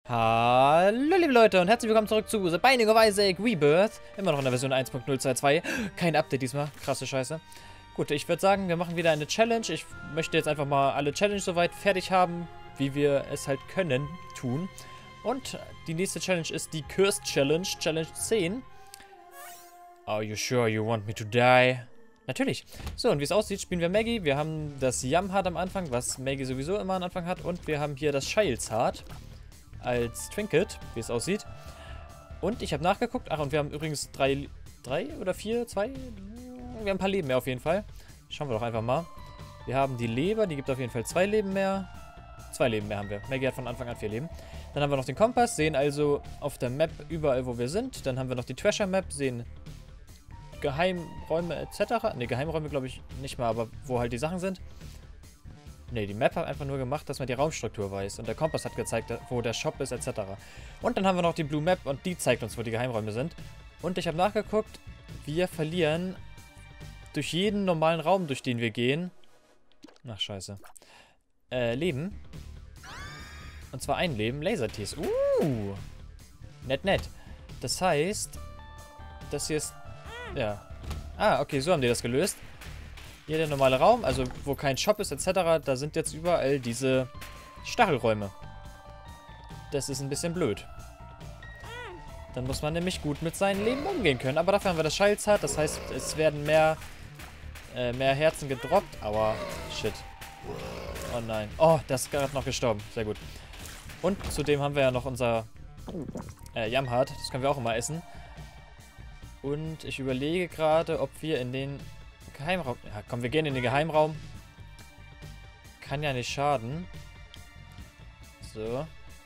Hallo liebe Leute und herzlich willkommen zurück zu The Binding of Isaac Rebirth. Immer noch in der Version 1.022. Kein Update diesmal. Krasse Scheiße. Gut, ich würde sagen, wir machen wieder eine Challenge. Ich möchte jetzt einfach mal alle Challenges soweit fertig haben, wie wir es halt können, tun. Und die nächste Challenge ist die Cursed Challenge, Challenge 10. Are you sure you want me to die? Natürlich. So, und wie es aussieht, spielen wir Maggie. Wir haben das Yam-Heart am Anfang, was Maggie sowieso immer am Anfang hat. Und wir haben hier das Child's Heart als Trinket, wie es aussieht. Und ich habe nachgeguckt. Ach, und wir haben übrigens drei oder vier, zwei? Wir haben ein paar Leben mehr auf jeden Fall. Schauen wir doch einfach mal. Wir haben die Leber, die gibt auf jeden Fall 2 Leben mehr. 2 Leben mehr haben wir. Maggie hat von Anfang an 4 Leben. Dann haben wir noch den Kompass, sehen also auf der Map überall, wo wir sind. Dann haben wir noch die Treasure Map, sehen Geheimräume etc. Ne, Geheimräume glaube ich nicht mal, aber wo halt die Sachen sind. Ne, die Map hat einfach nur gemacht, dass man die Raumstruktur weiß. Und der Kompass hat gezeigt, wo der Shop ist etc. Und dann haben wir noch die Blue Map und die zeigt uns, wo die Geheimräume sind. Und ich habe nachgeguckt, wir verlieren durch jeden normalen Raum, durch den wir gehen. Ach, scheiße. Leben. Und zwar ein Leben. Lasertees. Nett, nett. Das heißt, das hier ist... Ja. Ah, okay, so haben die das gelöst. Hier der normale Raum, also wo kein Shop ist etc., da sind jetzt überall diese Stachelräume. Das ist ein bisschen blöd. Dann muss man nämlich gut mit seinem Leben umgehen können. Aber dafür haben wir das Child's Heart, das heißt, es werden mehr Herzen gedroppt. Aber, shit. Oh nein. Oh, das ist gerade noch gestorben. Sehr gut. Und zudem haben wir ja noch unser Yam-Heart. Das können wir auch immer essen. Und ich überlege gerade, ob wir in den Geheimraum... Ja, komm, wir gehen in den Geheimraum. Kann ja nicht schaden. So.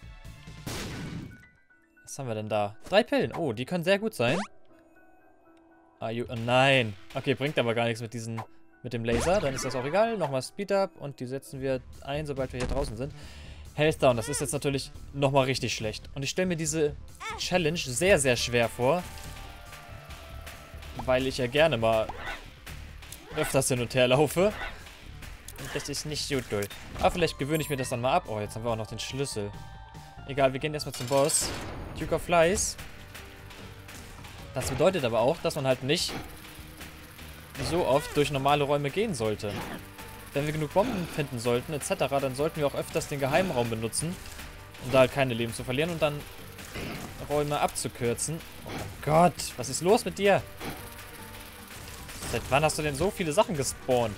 Was haben wir denn da? 3 Pillen. Oh, die können sehr gut sein. Oh nein. Okay, bringt aber gar nichts mit dem Laser. Dann ist das auch egal. Nochmal Speed Up und die setzen wir ein, sobald wir hier draußen sind. Health Down, das ist jetzt natürlich nochmal richtig schlecht. Und ich stelle mir diese Challenge sehr, sehr schwer vor. Weil ich ja gerne mal öfters hin und her laufe. Und das ist nicht so toll. Aber vielleicht gewöhne ich mir das dann mal ab. Oh, jetzt haben wir auch noch den Schlüssel. Egal, wir gehen erstmal zum Boss. Duke of Flies. Das bedeutet aber auch, dass man halt nicht so oft durch normale Räume gehen sollte. Wenn wir genug Bomben finden sollten, etc., dann sollten wir auch öfters den Geheimraum benutzen, um da halt keine Leben zu verlieren und dann Räume abzukürzen. Oh Gott, was ist los mit dir? Seit wann hast du denn so viele Sachen gespawnt?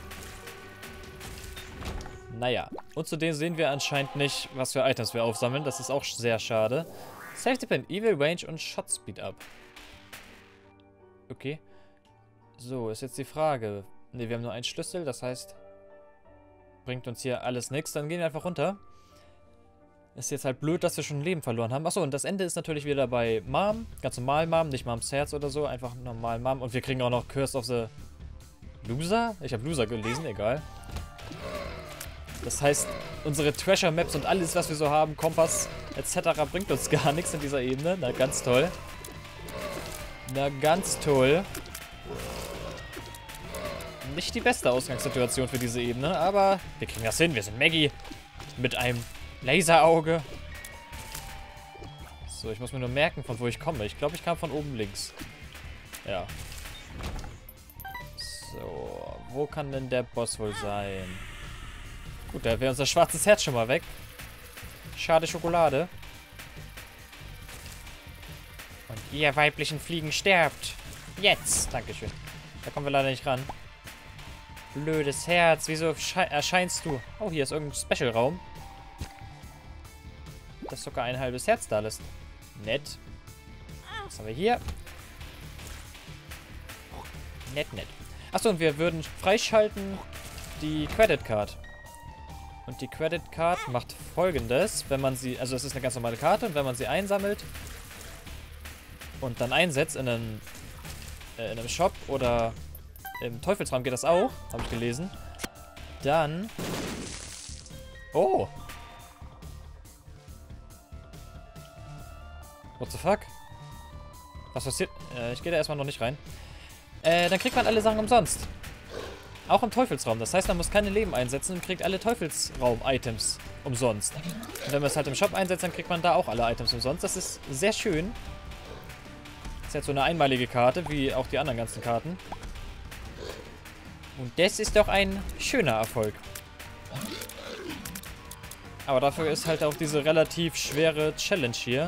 Naja. Und zudem sehen wir anscheinend nicht, was für Items wir aufsammeln. Das ist auch sehr schade. Safety Pin, Evil Range und Shot Speed Up. Okay. So, ist jetzt die Frage. Ne, wir haben nur einen Schlüssel, das heißt, bringt uns hier alles nichts. Dann gehen wir einfach runter. Ist jetzt halt blöd, dass wir schon ein Leben verloren haben. Achso, und das Ende ist natürlich wieder bei Mom. Ganz normal Mom, nicht Moms Herz oder so. Einfach normal Mom. Und wir kriegen auch noch Curse of the Loser? Ich habe Loser gelesen, egal. Das heißt, unsere Treasure Maps und alles, was wir so haben, Kompass etc. bringt uns gar nichts in dieser Ebene. Na, ganz toll. Na, ganz toll. Nicht die beste Ausgangssituation für diese Ebene, aber wir kriegen das hin. Wir sind Maggie mit einem Laserauge. So, ich muss mir nur merken, von wo ich komme. Ich glaube, ich kam von oben links. Ja. So, wo kann denn der Boss wohl sein? Gut, da wäre unser schwarzes Herz schon mal weg. Schade Schokolade. Und ihr weiblichen Fliegen sterbt. Jetzt. Dankeschön. Da kommen wir leider nicht ran. Blödes Herz. Wieso erscheinst du? Oh, hier ist irgendein Special-Raum. Das sogar ein halbes Herz da lässt. Nett. Was haben wir hier? Nett, nett. Achso, und wir würden freischalten die Credit Card. Und die Credit Card macht Folgendes, wenn man sie, also es ist eine ganz normale Karte, und wenn man sie einsammelt und dann einsetzt in einem Shop oder im Teufelsraum geht das auch, habe ich gelesen, dann... Oh! What the fuck? Was passiert? Ich gehe da erstmal noch nicht rein. Dann kriegt man alle Sachen umsonst. Auch im Teufelsraum. Das heißt, man muss keine Leben einsetzen und kriegt alle Teufelsraum-Items umsonst. Und wenn man es halt im Shop einsetzt, dann kriegt man da auch alle Items umsonst. Das ist sehr schön. Das ist jetzt so eine einmalige Karte, wie auch die anderen ganzen Karten. Und das ist doch ein schöner Erfolg. Aber dafür ist halt auch diese relativ schwere Challenge hier.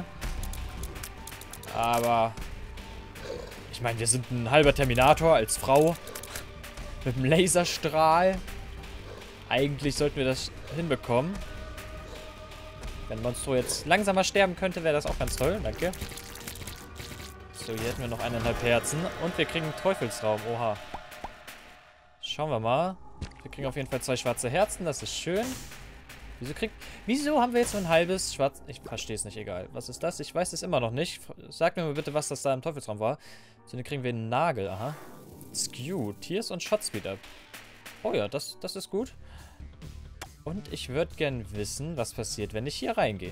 Aber ich meine, wir sind ein halber Terminator als Frau. Mit einem Laserstrahl. Eigentlich sollten wir das hinbekommen. Wenn Monstro jetzt langsamer sterben könnte, wäre das auch ganz toll. Danke. So, hier hätten wir noch 1,5 Herzen. Und wir kriegen Teufelsraum. Oha. Schauen wir mal. Wir kriegen auf jeden Fall 2 schwarze Herzen. Das ist schön. Wieso haben wir jetzt so ein halbes schwarz... Ich verstehe es nicht, egal. Was ist das? Ich weiß es immer noch nicht. Sag mir mal bitte, was das da im Teufelsraum war. So, dann kriegen wir einen Nagel. Aha. Skew, Tears und Shot Speed Up. Oh ja, das ist gut. Und ich würde gern wissen, was passiert, wenn ich hier reingehe.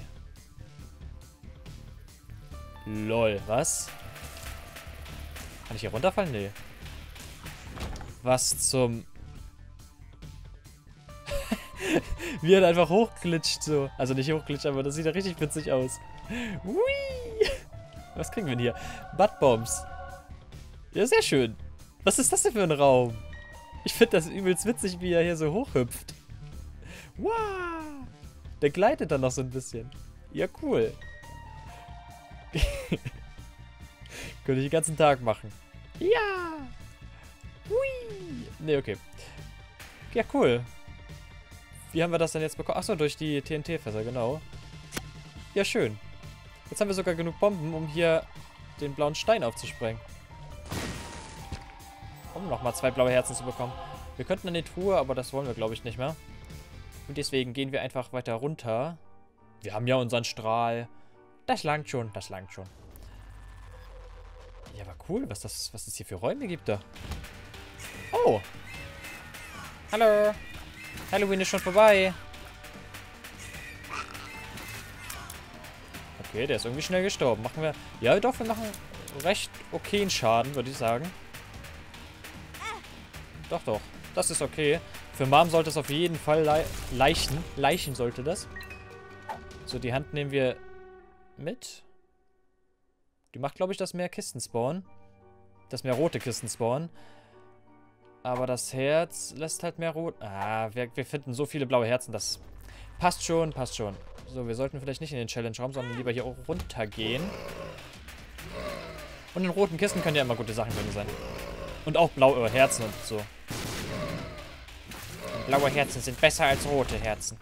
Lol, was? Kann ich hier runterfallen? Nee. Was zum... Wie er einfach hochglitscht so. Also nicht hochglitscht, aber das sieht ja richtig witzig aus. Hui! Was kriegen wir denn hier? Buttbombs. Ja, sehr schön. Was ist das denn für ein Raum? Ich finde das übelst witzig, wie er hier so hochhüpft. Wow! Der gleitet dann noch so ein bisschen. Ja, cool. Könnte ich den ganzen Tag machen. Ja! Hui! Ne, okay. Ja, cool. Wie haben wir das denn jetzt bekommen? Achso, durch die TNT-Fässer, genau. Ja, schön. Jetzt haben wir sogar genug Bomben, um hier den blauen Stein aufzusprengen. Um nochmal 2 blaue Herzen zu bekommen. Wir könnten in die Truhe, aber das wollen wir, glaube ich, nicht mehr. Und deswegen gehen wir einfach weiter runter. Wir haben ja unseren Strahl. Das langt schon, das langt schon. Ja, aber cool, was es hier für Räume gibt da. Oh. Hallo. Halloween ist schon vorbei. Okay, der ist irgendwie schnell gestorben. Machen wir... Ja, doch, wir machen recht okayen Schaden, würde ich sagen. Doch, doch. Das ist okay. Für Mom sollte es auf jeden Fall Leichen sollte das. So, die Hand nehmen wir mit. Die macht, glaube ich, dass mehr Kisten spawnen. Dass mehr rote Kisten spawnen. Aber das Herz lässt halt mehr rot. Ah, wir finden so viele blaue Herzen. Das passt schon, passt schon. So, wir sollten vielleicht nicht in den Challenge-Raum, sondern lieber hier runtergehen. Und in roten Kisten können ja immer gute Sachen drin sein. Und auch blaue Herzen und so. Und blaue Herzen sind besser als rote Herzen.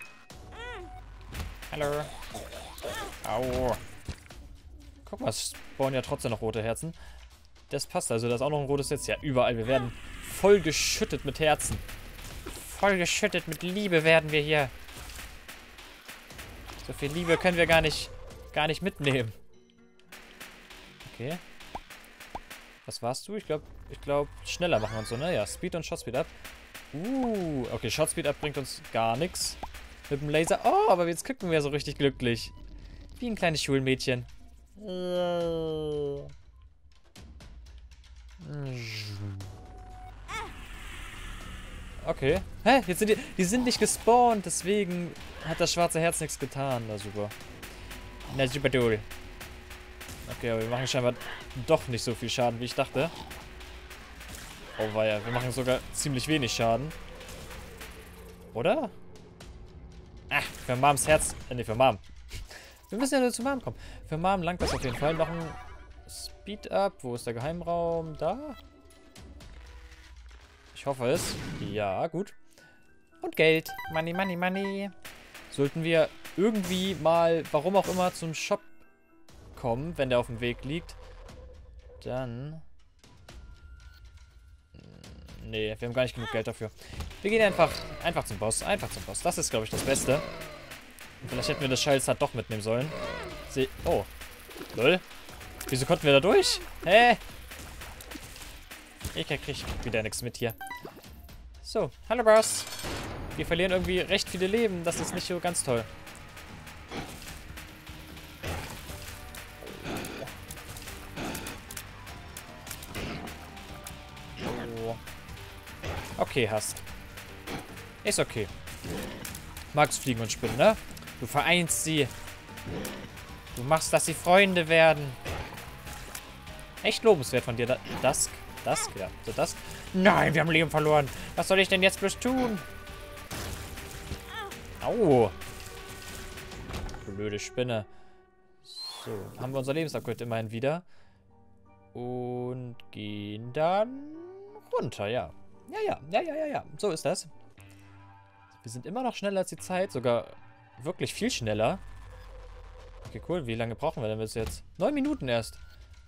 Hallo. Au. Guck mal, es spawnen ja trotzdem noch rote Herzen. Das passt also, da ist auch noch ein rotes Herz. Ja, überall. Wir werden voll geschüttet mit Herzen. Voll geschüttet mit Liebe werden wir hier. So viel Liebe können wir gar nicht mitnehmen. Okay. Was warst du? Ich glaube, schneller machen wir uns so, ne? Ja, Speed und Shot Speed Up. Okay, Shot Speed Up bringt uns gar nichts. Mit dem Laser. Oh, aber jetzt gucken wir so richtig glücklich. Wie ein kleines Schulmädchen. Okay. Hä? Jetzt sind die sind nicht gespawnt, deswegen hat das schwarze Herz nichts getan. Na super. Na super doll. Okay, aber wir machen scheinbar doch nicht so viel Schaden, wie ich dachte. Oh weia, wir machen sogar ziemlich wenig Schaden. Oder? Ah, für Moms Herz. Ne, für Mom. Wir müssen ja nur zu Mom kommen. Für Mom langt das auf jeden Fall. Noch ein Speed Up. Wo ist der Geheimraum? Da? Ich hoffe es. Ja, gut. Und Geld. Money, money, money. Sollten wir irgendwie mal, warum auch immer, zum Shop kommen, wenn der auf dem Weg liegt, dann... Nee, wir haben gar nicht genug Geld dafür. Wir gehen einfach zum Boss. Einfach zum Boss. Das ist, glaube ich, das Beste. Und vielleicht hätten wir das Schallzart doch mitnehmen sollen. Oh. Lol. Wieso konnten wir da durch? Hä? Ich krieg wieder nichts mit hier. So, hallo Boss. Wir verlieren irgendwie recht viele Leben. Das ist nicht so ganz toll. Okay, hast. Ist okay. Magst fliegen und spinnen, ne? Du vereinst sie. Du machst, dass sie Freunde werden. Echt lobenswert von dir. Dusk? Dusk? Ja, so Dusk. Nein, wir haben Leben verloren. Was soll ich denn jetzt bloß tun? Au. Blöde Spinne. So, haben wir unser Lebensupgrade immerhin wieder. Und gehen dann runter, ja. Ja. So ist das. Wir sind immer noch schneller als die Zeit. Sogar wirklich viel schneller. Okay, cool. Wie lange brauchen wir denn bis jetzt? 9 Minuten erst.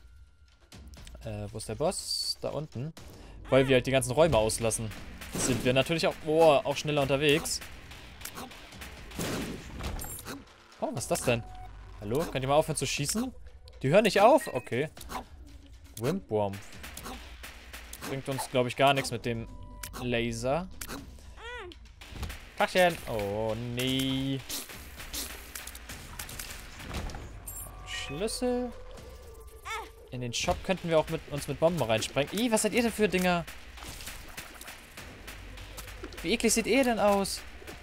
Wo ist der Boss? Da unten. Weil wir halt die ganzen Räume auslassen. Sind wir natürlich auch, auch schneller unterwegs. Oh, was ist das denn? Hallo? Könnt ihr mal aufhören zu schießen? Die hören nicht auf? Okay. Wimpworm. Bringt uns, glaube ich, gar nichts mit dem Laser. Tachchen. Oh, nee. Schlüssel. In den Shop könnten wir auch uns mit Bomben reinsprengen. Ih, was seid ihr denn für Dinger? Wie eklig seht ihr denn aus?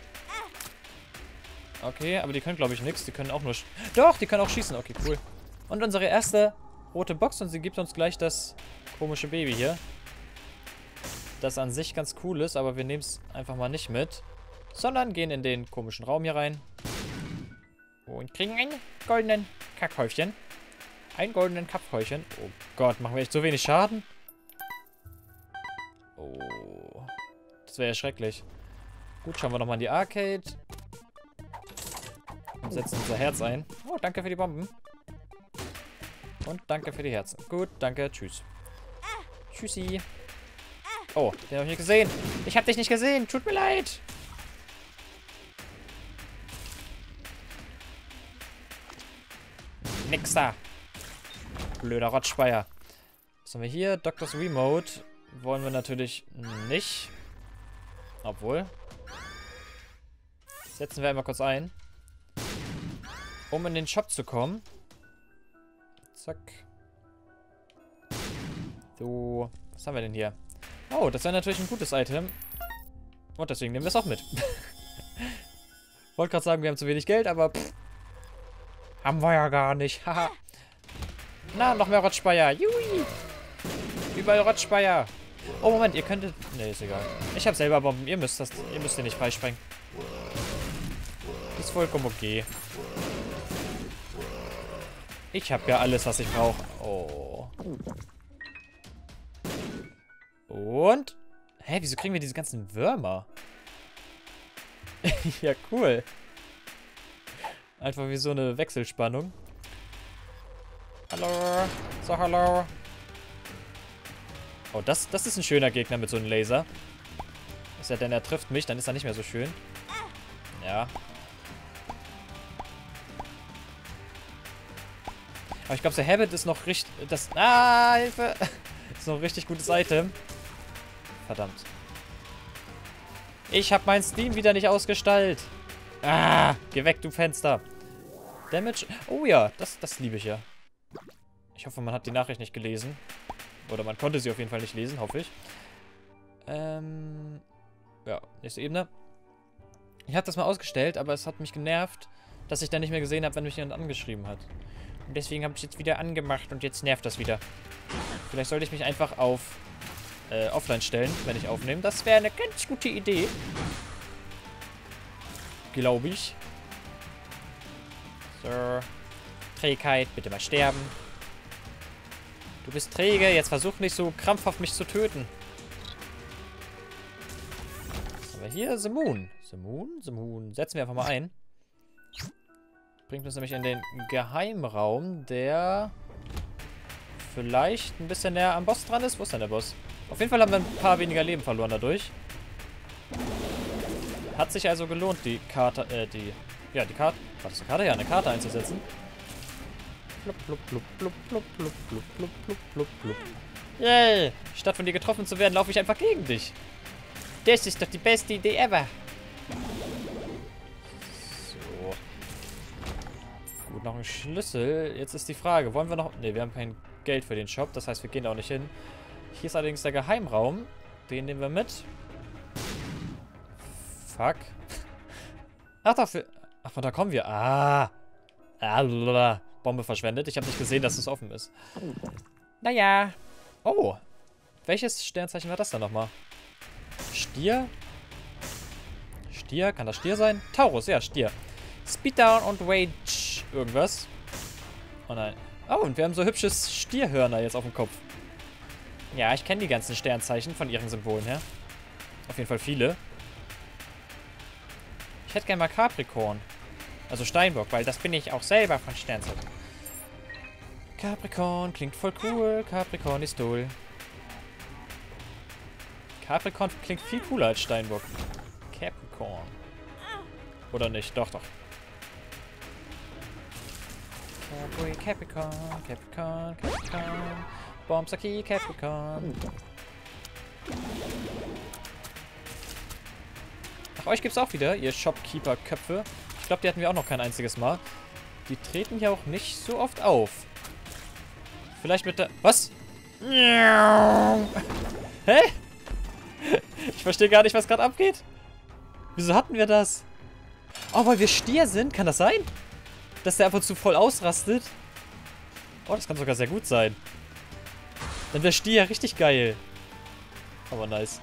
Okay, aber die können, glaube ich, nichts. Die können auch nur... Doch, die können auch schießen. Okay, cool. Und unsere erste rote Box. Und sie gibt uns gleich das komische Baby hier. Das an sich ganz cool ist, aber wir nehmen es einfach mal nicht mit. Sondern gehen in den komischen Raum hier rein. Und kriegen einen goldenen Kackhäufchen. Ein goldenen Kapfhäufchen. Oh Gott, machen wir echt so wenig Schaden? Oh. Das wäre ja schrecklich. Gut, schauen wir nochmal in die Arcade. Und setzen unser Herz ein. Oh, danke für die Bomben. Und danke für die Herzen. Gut, danke. Tschüss. Tschüssi. Oh, den habe ich nicht gesehen. Ich habe dich nicht gesehen. Tut mir leid. Nix da. Blöder Rottspeier. Was haben wir hier? Doctor's Remote. Wollen wir natürlich nicht. Obwohl. Setzen wir einmal kurz ein. Um in den Shop zu kommen. Zack. So. Was haben wir denn hier? Oh, das wäre natürlich ein gutes Item. Und deswegen nehmen wir es auch mit. Wollte gerade sagen, wir haben zu wenig Geld, aber pff, haben wir ja gar nicht. Haha. Na, noch mehr Rottspeier. Jui. Überall Rottspeier. Oh, Moment, ihr könntet... Ne, ist egal. Ich habe selber Bomben. Ihr müsst den nicht freisprengen. Ist vollkommen okay. Ich habe ja alles, was ich brauche. Oh. Und? Hä, wieso kriegen wir diese ganzen Würmer? Ja, cool. Einfach wie so eine Wechselspannung. Hallo. So, hallo. Oh, das ist ein schöner Gegner mit so einem Laser. Ist ja denn, er trifft mich, dann ist er nicht mehr so schön. Ja. Aber ich glaube, der Habit ist noch richtig... Hilfe! Ist noch ein richtig gutes Item. Verdammt. Ich habe mein Steam wieder nicht ausgestaltet. Geh weg, du Fenster. Damage... Oh ja, das liebe ich ja. Ich hoffe, man hat die Nachricht nicht gelesen. Oder man konnte sie auf jeden Fall nicht lesen, hoffe ich. Ja, nächste Ebene. Ich habe das mal ausgestellt, aber es hat mich genervt, dass ich dann nicht mehr gesehen habe, wenn mich jemand angeschrieben hat. Und deswegen habe ich es jetzt wieder angemacht und jetzt nervt das wieder. Vielleicht sollte ich mich einfach auf offline stellen, wenn ich aufnehme. Das wäre eine ganz gute Idee. Glaube ich. So. Trägheit, bitte mal sterben. Du bist träge, jetzt versuch nicht so krampfhaft mich zu töten. Was haben wir hier? The Moon. The Moon? The Moon. Setzen wir einfach mal ein. Bringt uns nämlich in den Geheimraum, der vielleicht ein bisschen näher am Boss dran ist. Wo ist denn der Boss? Auf jeden Fall haben wir ein paar weniger Leben verloren dadurch. Hat sich also gelohnt, die Karte, die Karte, war das eine Karte? Ja, eine Karte einzusetzen. Plupp, plupp, plupp, plupp, plupp, plupp, plupp, plupp, plupp, plupp, plupp. Yay! Statt von dir getroffen zu werden, laufe ich einfach gegen dich. Das ist doch die beste Idee ever. So. Gut, noch ein Schlüssel. Jetzt ist die Frage, wollen wir noch... Ne, wir haben kein Geld für den Shop, das heißt, wir gehen da auch nicht hin. Hier ist allerdings der Geheimraum. Den nehmen wir mit. fuck? Ach, dafür. Ach, von da kommen wir. Ah. Ah, Bombe verschwendet. Ich habe nicht gesehen, dass es offen ist. Naja. Oh. Welches Sternzeichen war das dann nochmal? Stier? Stier? Kann das Stier sein? Taurus, ja, Stier. Speeddown und Rage. Irgendwas. Oh nein. Oh, und wir haben so hübsches Stierhörner jetzt auf dem Kopf. Ja, ich kenne die ganzen Sternzeichen von ihren Symbolen her. Auf jeden Fall viele. Ich hätte gerne mal Capricorn. Also Steinbock, weil das bin ich auch selber von Sternzeichen. Capricorn klingt voll cool. Capricorn ist toll. Capricorn klingt viel cooler als Steinbock. Capricorn. Oder nicht? Doch, doch. Capricorn, Capricorn, Capricorn. Bombsaki, Capricorn. Ach, euch gibt's auch wieder, ihr Shopkeeper-Köpfe. Ich glaube, die hatten wir auch noch kein einziges Mal. Die treten ja auch nicht so oft auf. Vielleicht mit der... Was? Hä? Ich verstehe gar nicht, was gerade abgeht. Wieso hatten wir das? Oh, weil wir Stier sind? Kann das sein? Dass der ab und zu voll ausrastet? Oh, das kann sogar sehr gut sein. Dann wäre Stier ja richtig geil. Aber nice.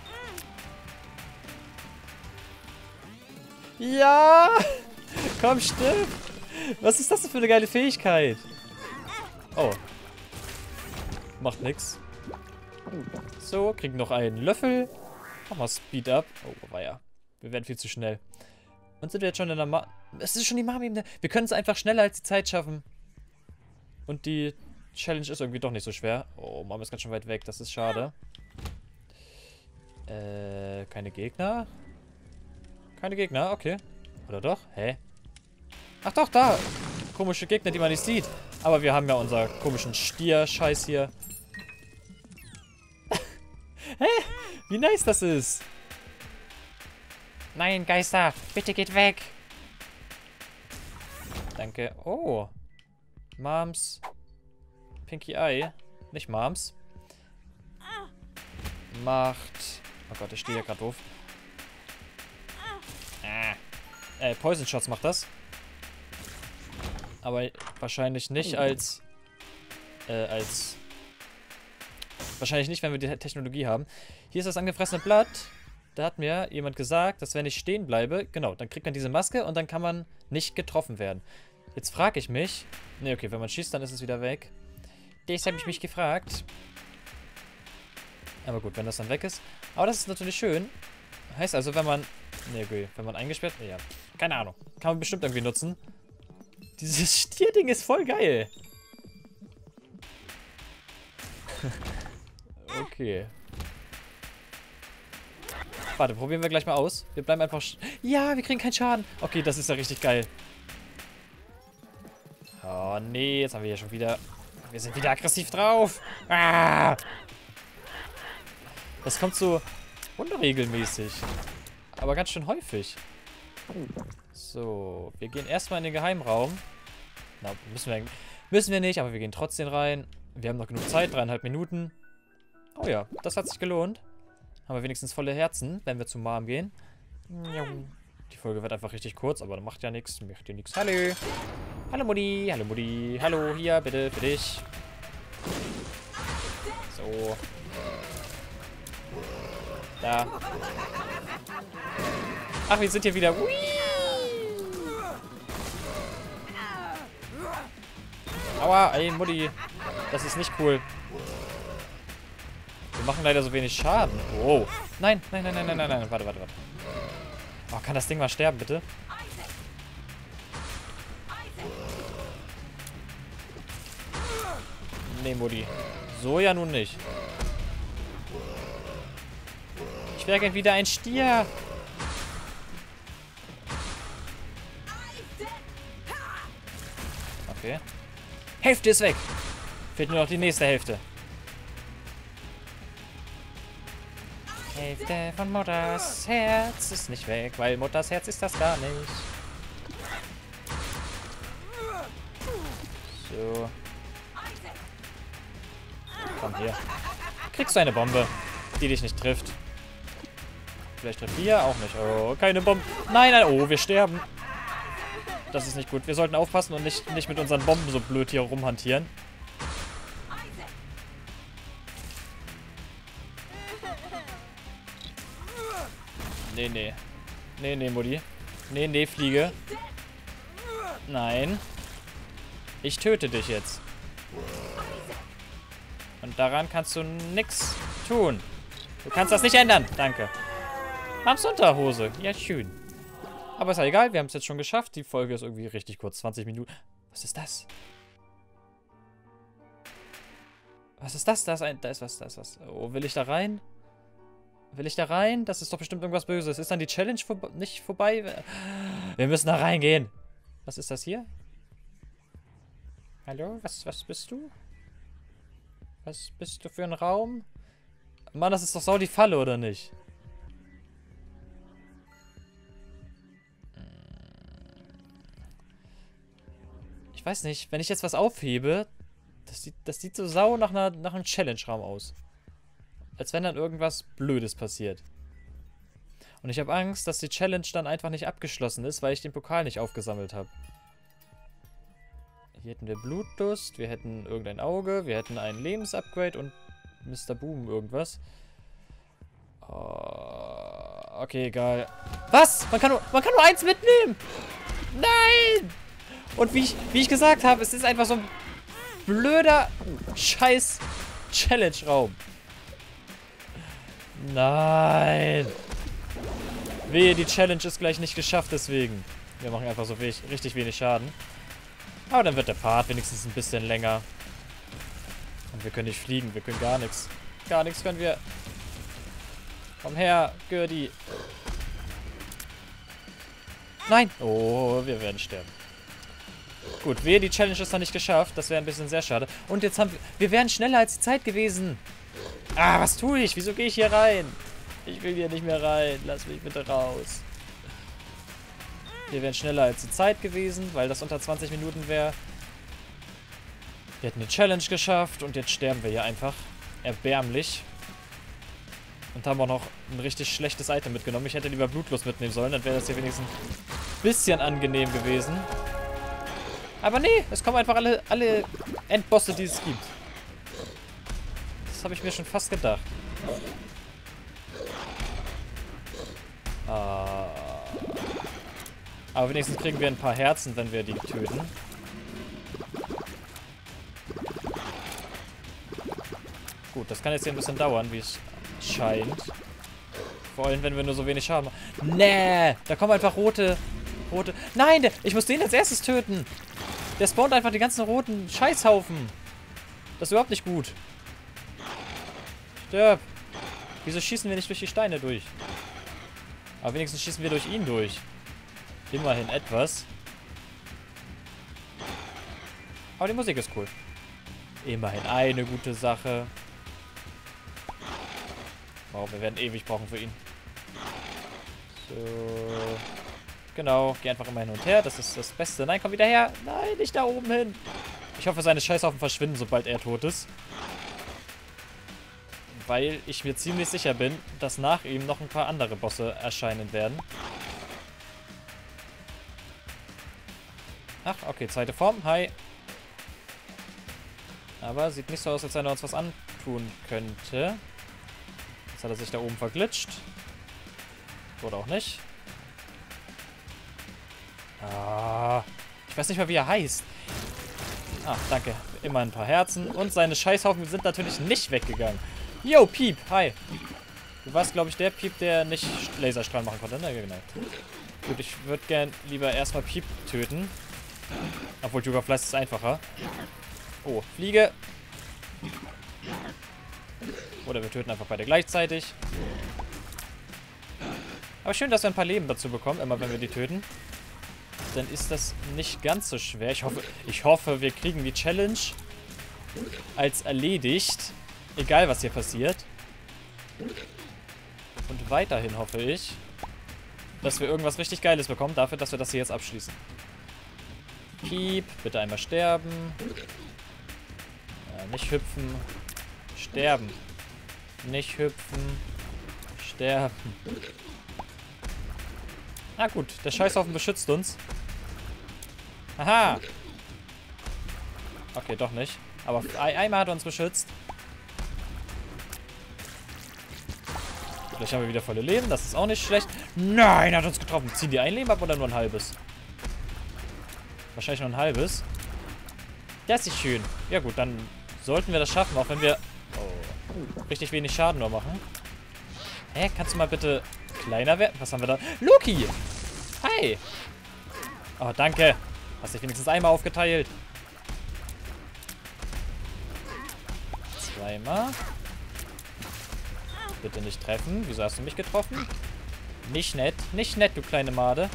Ja! Komm, stirb! Was ist das denn für eine geile Fähigkeit? Oh. Macht nix. So, kriegen noch einen Löffel. Mach mal Speed up. Oh, weia. Wir werden viel zu schnell. Und sind wir jetzt schon in der Es ist schon die Mama-Ebene. Wir können es einfach schneller als die Zeit schaffen. Und die Challenge ist irgendwie doch nicht so schwer. Oh, Mama ist ganz schön weit weg. Das ist schade. Keine Gegner? Keine Gegner, okay. Oder doch? Hä? Ach doch, da. Komische Gegner, die man nicht sieht. Aber wir haben ja unseren komischen Stier-Scheiß hier. Hä? Wie nice das ist. Nein, Geister, bitte geht weg. Danke. Oh. Moms. Pinky Eye. Nicht Moms. Macht. Oh Gott, ich stehe hier gerade doof. Poison Shots macht das. Aber wahrscheinlich nicht wahrscheinlich nicht, wenn wir die Technologie haben. Hier ist das angefressene Blatt. Da hat mir jemand gesagt, dass wenn ich stehen bleibe, genau, dann kriegt man diese Maske und dann kann man nicht getroffen werden. Jetzt frage ich mich... Ne, okay, wenn man schießt, dann ist es wieder weg. Das habe ich mich gefragt. Aber gut, wenn das dann weg ist. Aber das ist natürlich schön. Heißt also, wenn man... Ne, okay, wenn man eingesperrt... Ja, keine Ahnung. Kann man bestimmt irgendwie nutzen. Dieses Stierding ist voll geil. Okay. Warte, probieren wir gleich mal aus. Wir bleiben einfach... Ja, wir kriegen keinen Schaden. Okay, das ist ja richtig geil. Oh, nee. Jetzt haben wir hier schon wieder... Wir sind wieder aggressiv drauf. Ah! Das kommt so unregelmäßig. Aber ganz schön häufig. So, wir gehen erstmal in den Geheimraum. Na, müssen wir nicht, aber wir gehen trotzdem rein. Wir haben noch genug Zeit, 3,5 Minuten. Oh ja, das hat sich gelohnt. Haben wir wenigstens volle Herzen, wenn wir zu Mom gehen. Die Folge wird einfach richtig kurz, aber das macht ja nichts. Macht ja nichts. Hallo. Hallo Mutti. Hallo Mutti. Hallo, hier, bitte, für dich. So. Da. Ach, wir sind hier wieder. Ui. Aua, ey, Mutti. Das ist nicht cool. Wir machen leider so wenig Schaden. Oh. Nein, nein, nein, nein, nein, nein, nein. Warte, warte, warte. Oh, kann das Ding mal sterben, bitte? Nee, Mutti. So ja nun nicht. Ich wäre gern wieder ein Stier. Okay. Hälfte ist weg. Fehlt nur noch die nächste Hälfte. Hälfte von Mutters Herz ist nicht weg, weil Mutters Herz ist das gar nicht. So. Komm hier. Kriegst du eine Bombe, die dich nicht trifft. Vielleicht trifft wir auch nicht. Oh, keine Bomben. Nein, nein. Oh, wir sterben. Das ist nicht gut. Wir sollten aufpassen und nicht mit unseren Bomben so blöd hier rumhantieren. Nee, nee. Nee, nee, Mutti. Nee, nee, Fliege. Nein. Ich töte dich jetzt. Und daran kannst du nichts tun. Du kannst das nicht ändern. Danke. Hab's Unterhose. Ja, schön. Aber ist ja egal. Wir haben es jetzt schon geschafft. Die Folge ist irgendwie richtig kurz. 20 Minuten. Was ist das? Was ist das? Da ist was. Oh, will ich da rein? Will ich da rein? Das ist doch bestimmt irgendwas Böses. Ist dann die Challenge nicht vorbei? Wir müssen da reingehen. Was ist das hier? Hallo? Was bist du? Was bist du für ein Raum? Mann, das ist doch sau die Falle, oder nicht? Ich weiß nicht. Wenn ich jetzt was aufhebe, das sieht so sau nach einem Challenge-Raum aus. Als wenn dann irgendwas Blödes passiert. Und ich habe Angst, dass die Challenge dann einfach nicht abgeschlossen ist, weil ich den Pokal nicht aufgesammelt habe. Hier hätten wir Blutdurst, wir hätten irgendein Auge, wir hätten ein Lebensupgrade und Mr. Boom irgendwas. Oh, okay, egal. Was? Man kann nur eins mitnehmen! Nein! Und wie ich gesagt habe, es ist einfach so ein blöder scheiß Challenge-Raum. Nein! Wehe, die Challenge ist gleich nicht geschafft, deswegen. Wir machen einfach so richtig wenig Schaden. Aber dann wird der Part wenigstens ein bisschen länger. Und wir können nicht fliegen, wir können gar nichts. Gar nichts können wir. Komm her, Gerdi. Nein! Oh, wir werden sterben. Gut, wehe, die Challenge ist noch nicht geschafft. Das wäre ein bisschen sehr schade. Und jetzt haben wir... Wir wären schneller als die Zeit gewesen. Ah, was tue ich? Wieso gehe ich hier rein? Ich will hier nicht mehr rein. Lass mich bitte raus. Wir wären schneller als die Zeit gewesen, weil das unter 20 Minuten wäre. Wir hätten die Challenge geschafft und jetzt sterben wir hier einfach. Erbärmlich. Und haben auch noch ein richtig schlechtes Item mitgenommen. Ich hätte lieber Blutlos mitnehmen sollen, dann wäre das hier wenigstens ein bisschen angenehm gewesen. Aber nee, es kommen einfach alle Endbosse, die es gibt. Das habe ich mir schon fast gedacht. Aber wenigstens kriegen wir ein paar Herzen, wenn wir die töten. Gut, das kann jetzt hier ein bisschen dauern, wie es scheint. Vor allem, wenn wir nur so wenig Schaden machen. Nee, da kommen einfach rote... Nein, ich muss den als erstes töten. Der spawnt einfach die ganzen roten Scheißhaufen. Das ist überhaupt nicht gut. Stirb. Wieso schießen wir nicht durch die Steine durch? Aber wenigstens schießen wir durch ihn durch. Immerhin etwas. Aber die Musik ist cool. Immerhin eine gute Sache. Wow, wir werden ewig brauchen für ihn. So. Genau, geh einfach immer hin und her. Das ist das Beste. Nein, komm wieder her. Nein, nicht da oben hin. Ich hoffe, seine Scheißhaufen verschwinden, sobald er tot ist. Weil ich mir ziemlich sicher bin, dass nach ihm noch ein paar andere Bosse erscheinen werden. Ach, okay, zweite Form. Hi. Aber sieht nicht so aus, als wenn er uns was antun könnte. Jetzt hat er sich da oben verglitscht. Oder auch nicht. Ah, ich weiß nicht mal, wie er heißt. Ah, danke. Immer ein paar Herzen. Und seine Scheißhaufen sind natürlich nicht weggegangen. Yo, Piep. Hi. Du warst, glaube ich, der Piep, der nicht Laserstrahl machen konnte. Ne, genau. Gut, ich würde gern lieber erstmal Piep töten. Obwohl Jugerfleiß ist einfacher. Oh, Fliege. Oder wir töten einfach beide gleichzeitig. Aber schön, dass wir ein paar Leben dazu bekommen, immer wenn wir die töten. Dann ist das nicht ganz so schwer. Ich hoffe, wir kriegen die Challenge als erledigt. Egal, was hier passiert. Und weiterhin hoffe ich, dass wir irgendwas richtig Geiles bekommen, dafür, dass wir das hier jetzt abschließen. Piep, bitte einmal sterben. Nicht hüpfen. Sterben. Nicht hüpfen. sterben. Na gut, der Scheißhaufen beschützt uns. Aha. Okay, doch nicht. Aber einmal hat er uns beschützt. Vielleicht haben wir wieder volle Leben. Das ist auch nicht schlecht. Nein, er hat uns getroffen. Ziehen die ein Leben ab oder nur ein halbes? Wahrscheinlich nur ein halbes. Das ist schön. Ja gut, dann sollten wir das schaffen, auch wenn wir richtig wenig Schaden nur machen. Hä, kannst du mal bitte kleiner werden? Was haben wir da? Loki! Hi! Oh, danke. Hast dich wenigstens einmal aufgeteilt. Zweimal. Bitte nicht treffen. Wieso hast du mich getroffen? Nicht nett. Nicht nett, du kleine Made.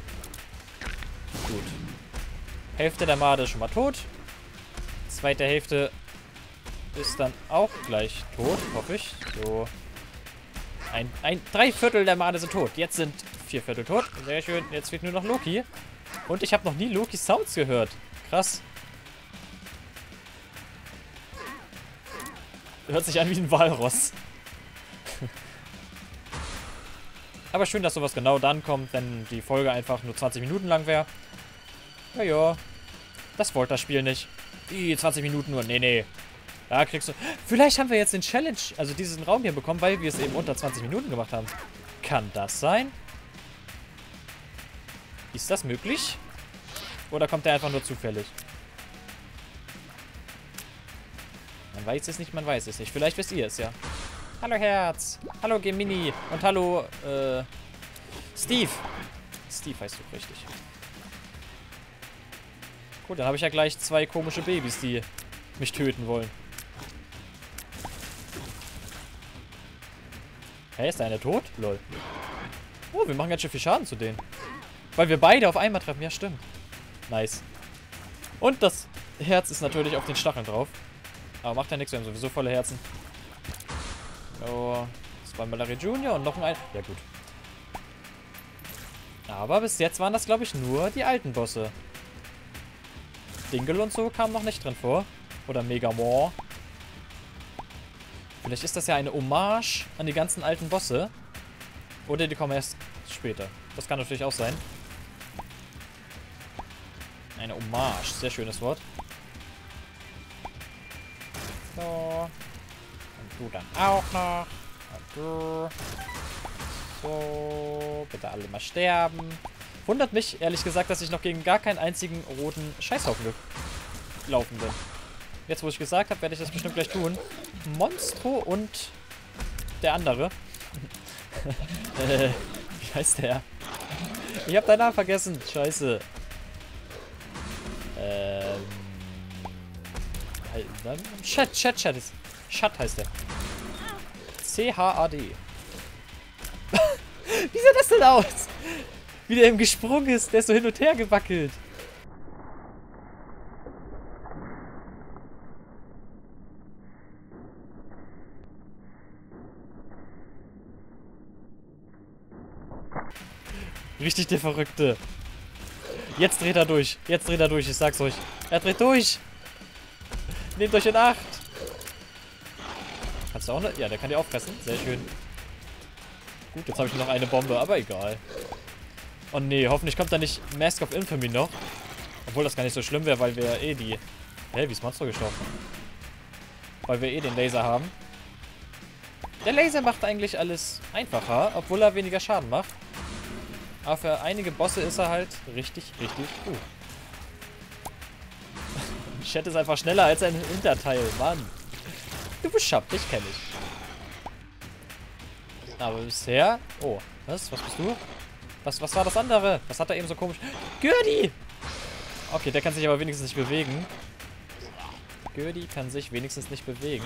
Gut. Hälfte der Made ist schon mal tot. Zweite Hälfte ist dann auch gleich tot, hoffe ich. So. Ein Dreiviertel der Made sind tot. Jetzt sind 4/4 tot. Sehr schön. Jetzt fehlt nur noch Loki. Und ich habe noch nie Lokis Sounds gehört. Krass. Hört sich an wie ein Walross. Aber schön, dass sowas genau dann kommt, wenn die Folge einfach nur 20 Minuten lang wäre. Ja. Das wollte das Spiel nicht. Die 20 Minuten nur. Nee. Da kriegst du... Vielleicht haben wir jetzt den Challenge, also diesen Raum hier bekommen, weil wir es eben unter 20 Minuten gemacht haben. Kann das sein? Ist das möglich? Oder kommt der einfach nur zufällig? Man weiß es nicht, man weiß es nicht. Vielleicht wisst ihr es ja. Hallo Herz. Hallo Gemini. Und hallo, Steve. Steve heißt du richtig. Gut, dann habe ich ja gleich 2 komische Babys, die mich töten wollen. Hey, ist der eine tot? Lol. Oh, wir machen ganz schön viel Schaden zu denen. Weil wir beide auf einmal treffen. Ja, stimmt. Nice. Und das Herz ist natürlich auf den Stacheln drauf. Aber macht ja nichts, wir haben sowieso volle Herzen. So, 2 Malari Junior und noch ein... Ja, gut. Aber bis jetzt waren das, glaube ich, nur die alten Bosse. Dingle und so kam noch nicht drin vor. Oder Megamore. Vielleicht ist das ja eine Hommage an die ganzen alten Bosse. Oder die kommen erst später. Das kann natürlich auch sein. Eine Hommage. Sehr schönes Wort. So. Und du dann auch noch. Und du. So. Bitte alle mal sterben. Wundert mich, ehrlich gesagt, dass ich noch gegen gar keinen einzigen roten Scheißhaufen gelaufen bin. Jetzt, wo ich gesagt habe, werde ich das bestimmt gleich tun. Monstro und der andere. Wie heißt der? Ich habe deinen Namen vergessen. Scheiße. Chat heißt der. C-H-A-D. Wie sieht das denn aus? Wie der eben gesprungen ist. Der ist so hin und her gewackelt. Richtig der Verrückte. Jetzt dreht er durch. Jetzt dreht er durch, ich sag's euch. Er dreht durch. Nehmt euch in Acht. Kannst du auch eine? Ja, der kann die auffressen. Sehr schön. Gut, jetzt habe ich nur noch eine Bombe, aber egal. Oh nee, hoffentlich kommt da nicht Mask of Infamy noch. Obwohl das gar nicht so schlimm wäre, weil wir eh die... Hä, wie ist Monster gestorben? Weil wir eh den Laser haben. Der Laser macht eigentlich alles einfacher, obwohl er weniger Schaden macht. Aber für einige Bosse ist er halt richtig gut. Chat ist einfach schneller als ein Hinterteil, Mann. Du bist schapp, dich kenne ich. Aber bisher... Oh, was? Was bist du? Was war das andere? Was hat er eben so komisch... Gürdi! Okay, der kann sich aber wenigstens nicht bewegen. Gürdi kann sich wenigstens nicht bewegen.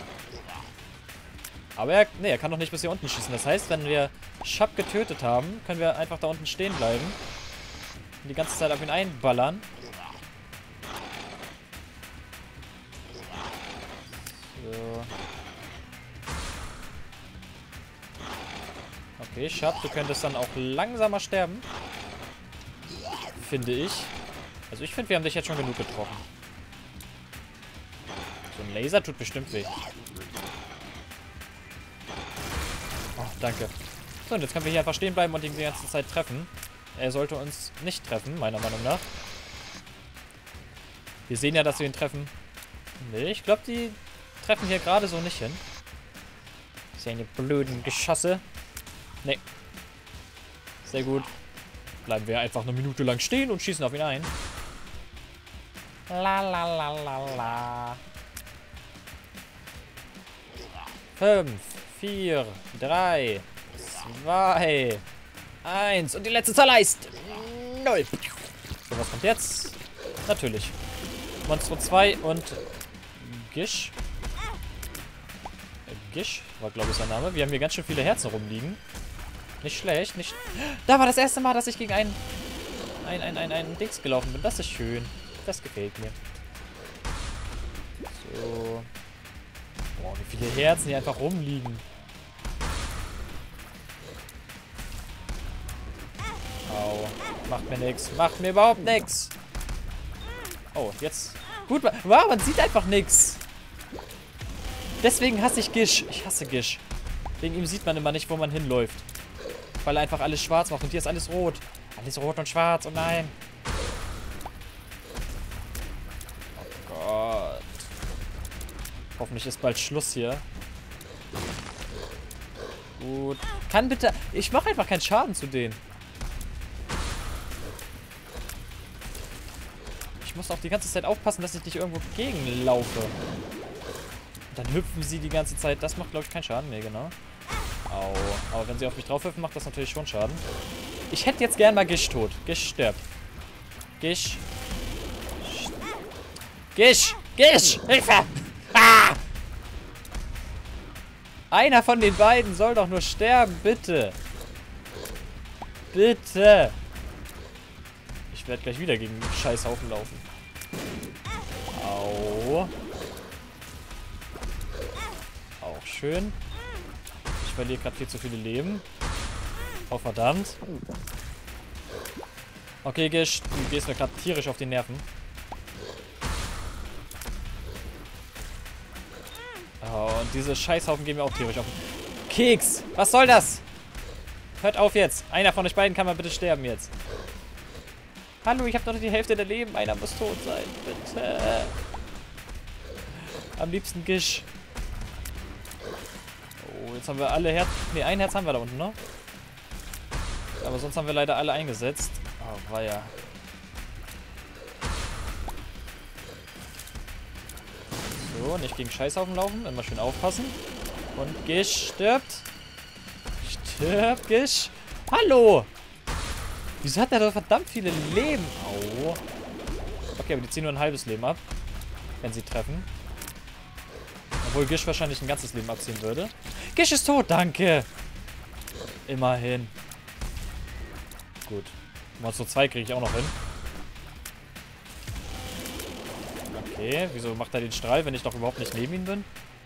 Aber er kann doch nicht bis hier unten schießen. Das heißt, wenn wir Shab getötet haben, können wir einfach da unten stehen bleiben. Und die ganze Zeit auf ihn einballern. So. Okay, Shab, du könntest dann auch langsamer sterben. Finde ich. Also ich finde, wir haben dich jetzt schon genug getroffen. So ein Laser tut bestimmt weh. Oh, Danke. So, und jetzt können wir hier einfach stehen bleiben und ihn die ganze Zeit treffen. Er sollte uns nicht treffen, meiner Meinung nach. Wir sehen ja, dass wir ihn treffen. Nee, ich glaube, die treffen hier gerade so nicht hin. Seine blöden Geschosse. Nee. Sehr gut. Bleiben wir einfach eine Minute lang stehen und schießen auf ihn ein. La la la la la. 5, 4, 3, 2, 1. Und die letzte Zahl heißt 0. So, was kommt jetzt? Natürlich. Monstro 2 und Gish. Gish war, glaube ich, sein Name. Wir haben hier ganz schön viele Herzen rumliegen. Nicht schlecht, nicht... Da war das erste Mal, dass ich gegen ein Dings gelaufen bin. Das ist schön. Das gefällt mir. So. Boah, wie viele Herzen hier einfach rumliegen. Au. Macht mir nix. Macht mir überhaupt nix. Oh, jetzt... Gut, wow, man sieht einfach nix. Deswegen hasse ich Gish. Ich hasse Gish. Wegen ihm sieht man immer nicht, wo man hinläuft. Weil er einfach alles schwarz macht. Und hier ist alles rot. Alles rot und schwarz. Oh nein. Oh Gott. Hoffentlich ist bald Schluss hier. Gut. Kann bitte... Ich mache einfach keinen Schaden zu denen. Ich muss auch die ganze Zeit aufpassen, dass ich nicht irgendwo gegenlaufe. Dann hüpfen sie die ganze Zeit. Das macht, glaube ich, keinen Schaden. Nee, genau. Au. Aber wenn sie auf mich drauf hüpfen, macht das natürlich schon Schaden. Ich hätte jetzt gern mal Gish tot. Gish stirbt. Gish. Gish! Gish! Hilfe! Ah! Einer von den beiden soll doch nur sterben, bitte. Bitte. Ich werde gleich wieder gegen den Scheißhaufen laufen. Au. Auch schön. Ich verliere gerade viel zu viele Leben. Oh, verdammt. Okay, Gish, du gehst mir gerade tierisch auf die Nerven. Oh, und diese Scheißhaufen gehen mir auch tierisch auf den Keks! Was soll das? Hört auf jetzt. Einer von euch beiden kann mal bitte sterben jetzt. Hallo, ich habe noch die Hälfte der Leben. Einer muss tot sein. Bitte. Am liebsten Gish. Oh, jetzt haben wir alle Herz... Ne, ein Herz haben wir da unten noch. Aber sonst haben wir leider alle eingesetzt. Oh, weia. So, nicht gegen Scheißhaufen laufen. Immer schön aufpassen. Und Gish stirbt. Stirbt, Gish. Hallo! Wieso hat er da verdammt viele Leben? Au. Okay, aber die ziehen nur ein halbes Leben ab. Wenn sie treffen. Obwohl Gish wahrscheinlich ein ganzes Leben abziehen würde. Gish ist tot, danke! Immerhin. Gut. Monster 2 kriege ich auch noch hin. Okay, wieso macht er den Strahl, wenn ich doch überhaupt nicht neben ihm bin?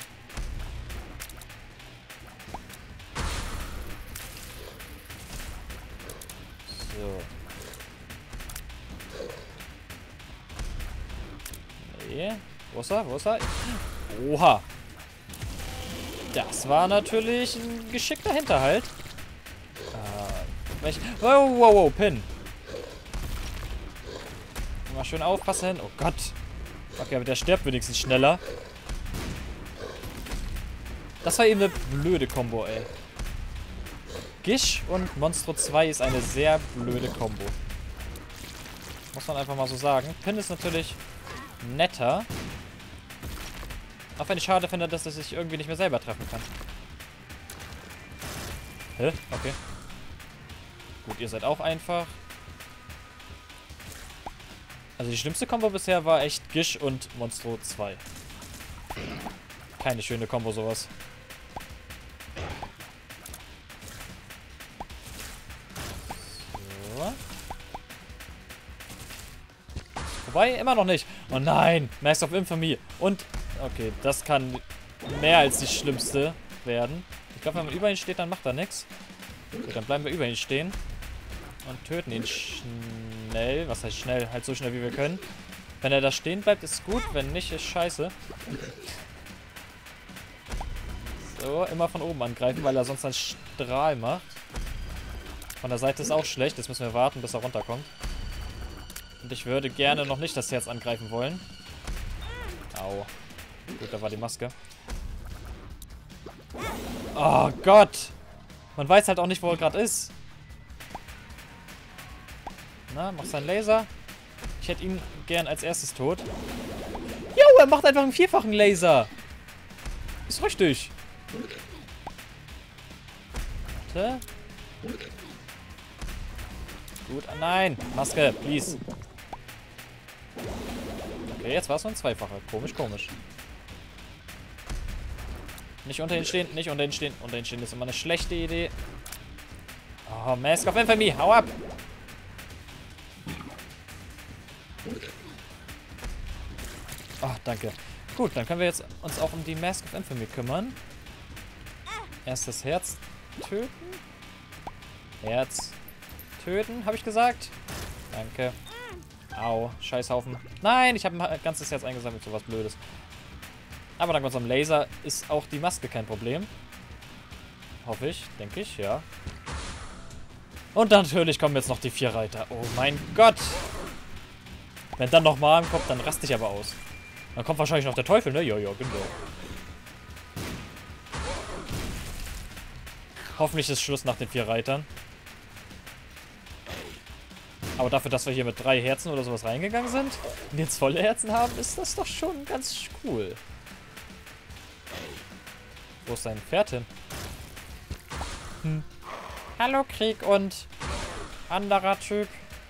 So. Nee. Wo ist er? Wo ist er? Oha. Das war natürlich ein geschickter Hinterhalt. Wow, wow, wow, Pin. Mal schön aufpassen. Oh Gott. Okay, aber der stirbt wenigstens schneller. Das war eben eine blöde Kombo, ey. Gish und Monstro 2 ist eine sehr blöde Kombo. Muss man einfach mal so sagen. Pin ist natürlich netter. Auch wenn ich schade finde, dass er sich irgendwie nicht mehr selber treffen kann. Hä? Okay. Gut, ihr seid auch einfach. Also die schlimmste Kombo bisher war echt Gish und Monstro 2. Keine schöne Kombo, sowas. So. Wobei, immer noch nicht. Oh nein, Mask of Infamy. Und, okay, das kann mehr als die schlimmste werden. Ich glaube, wenn man über ihn steht, dann macht er nichts. Gut, dann bleiben wir über ihn stehen. Und töten ihn schnell. Was heißt schnell? Halt so schnell, wie wir können. Wenn er da stehen bleibt, ist gut. Wenn nicht, ist scheiße. So, immer von oben angreifen, weil er sonst einen Strahl macht. Von der Seite ist auch schlecht. Jetzt müssen wir warten, bis er runterkommt. Und ich würde gerne noch nicht das Herz angreifen wollen. Au. Gut, da war die Maske. Oh Gott. Man weiß halt auch nicht, wo er gerade ist. Na, macht seinen Laser. Ich hätte ihn gern als erstes tot. Jo, er macht einfach einen vierfachen Laser. Ist richtig. Warte. Gut, nein. Maske, please. Okay, jetzt war es nur ein zweifacher. Komisch, komisch. Nicht unter ihn stehen, nicht unter ihn stehen. Unter ihn stehen ist immer eine schlechte Idee. Oh, Mask of Infamy, hau ab! Oh, danke. Gut, dann können wir jetzt uns auch um die Mask of Infamy kümmern. Erst das Herz töten. Herz töten, habe ich gesagt. Danke. Au, Scheißhaufen. Nein, ich habe ein ganzes Herz eingesammelt, sowas Blödes. Aber dank unserem Laser ist auch die Maske kein Problem. Hoffe ich, denke ich, ja. Und natürlich kommen jetzt noch die 4 Reiter. Oh mein Gott. Wenn dann noch Magen kommt, dann raste ich aber aus. Dann kommt wahrscheinlich noch der Teufel, ne? Ja, ja, genau. Hoffentlich ist Schluss nach den 4 Reitern. Aber dafür, dass wir hier mit 3 Herzen oder sowas reingegangen sind und jetzt volle Herzen haben, ist das doch schon ganz cool. Wo ist sein Pferd hin? Hm. Hallo, Krieg und anderer Typ.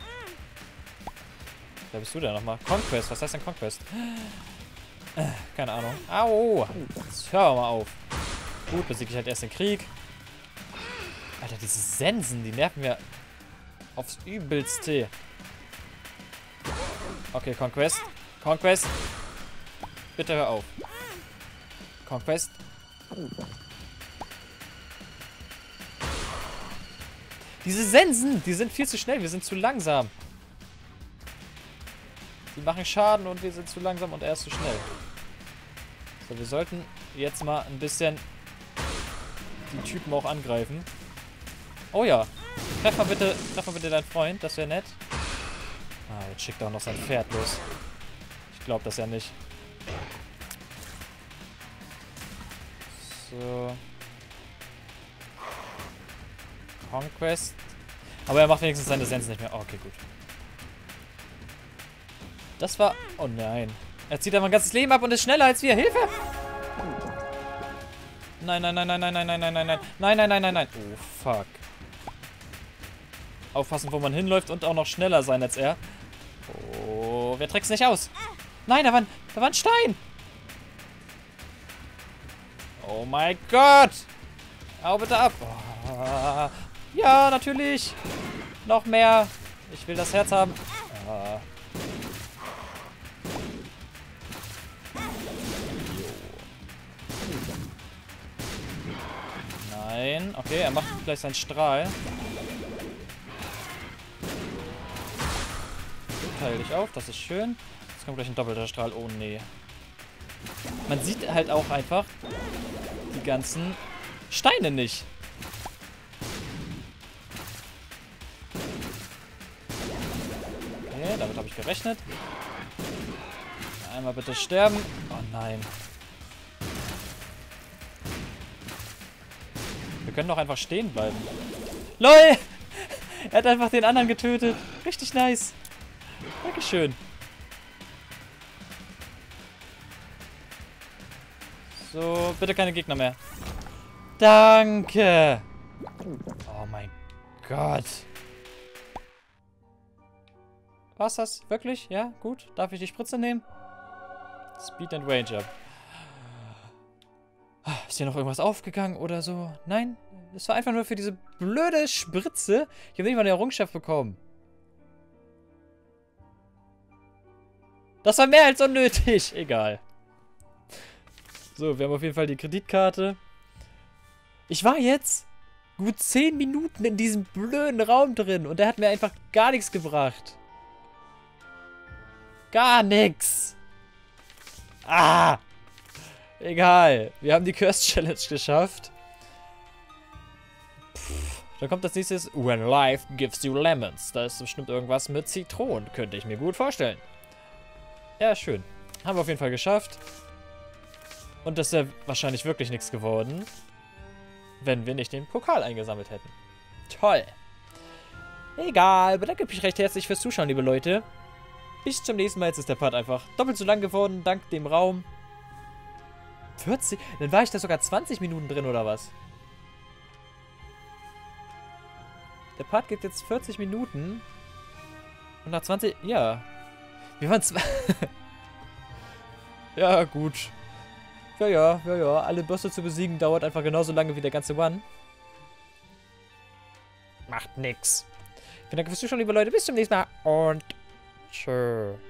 Wer bist du denn nochmal? Conquest, was heißt denn Conquest? Keine Ahnung. Au! Jetzt hör mal auf. Gut, besiege ich halt erst den Krieg. Alter, diese Sensen, die nerven mir aufs Übelste. Okay, Conquest. Conquest. Bitte hör auf. Conquest. Diese Sensen, die sind viel zu schnell. Wir sind zu langsam. Die machen Schaden und wir sind zu langsam und er ist zu schnell. So, wir sollten jetzt mal ein bisschen die Typen auch angreifen. Oh ja. Treff mal bitte deinen Freund, das wäre nett. Ah, jetzt schickt er auch noch sein Pferd los. Ich glaube das ja nicht. So. Conquest. Aber er macht wenigstens seine Sense nicht mehr. Oh, okay, gut. Das war... Oh nein. Er zieht einfach ein ganzes Leben ab und ist schneller als wir. Hilfe! Nein, nein, nein, nein, nein, nein, nein, nein, nein, nein. Nein, nein, nein, nein, nein. Oh, fuck. Aufpassen, wo man hinläuft und auch noch schneller sein als er. Oh, wir tricksen nicht aus. Nein, da war ein Stein. Oh mein Gott. Hau bitte ab. Oh, ja, natürlich. Noch mehr. Ich will das Herz haben. Ah. Nein. Okay, er macht gleich seinen Strahl. Teile dich auf, das ist schön. Jetzt kommt gleich ein doppelter Strahl. Oh nee. Man sieht halt auch einfach die ganzen Steine nicht. Okay, damit habe ich gerechnet. Einmal bitte sterben. Oh nein. Wir können doch einfach stehen bleiben. LOL! Er hat einfach den anderen getötet. Richtig nice. Dankeschön. So, bitte keine Gegner mehr. Danke. Oh mein Gott. War's das? Wirklich? Ja, gut. Darf ich die Spritze nehmen? Speed and Range up. Ist hier noch irgendwas aufgegangen oder so? Nein? Das war einfach nur für diese blöde Spritze. Ich habe nicht mal eine Errungenschaft bekommen. Das war mehr als unnötig. Egal. So, wir haben auf jeden Fall die Kreditkarte. Ich war jetzt gut 10 Minuten in diesem blöden Raum drin und der hat mir einfach gar nichts gebracht. Gar nichts. Ah! Egal. Wir haben die Curse Challenge geschafft. Dann kommt das nächste. When life gives you lemons. Da ist bestimmt irgendwas mit Zitronen. Könnte ich mir gut vorstellen. Ja, schön. Haben wir auf jeden Fall geschafft. Und das wäre wahrscheinlich wirklich nichts geworden, wenn wir nicht den Pokal eingesammelt hätten. Toll. Egal. Bedanke mich recht herzlich fürs Zuschauen, liebe Leute. Bis zum nächsten Mal. Jetzt ist der Part einfach doppelt so lang geworden, dank dem Raum. 40? Dann war ich da sogar 20 Minuten drin, oder was? Der Part geht jetzt 40 Minuten. Und nach 20... Ja. Wir waren zwei... Ja, gut. Ja. Alle Bosse zu besiegen dauert einfach genauso lange wie der ganze One. Macht nix. Vielen Dank fürs Zuschauen, liebe Leute. Bis zum nächsten Mal. Und tschö.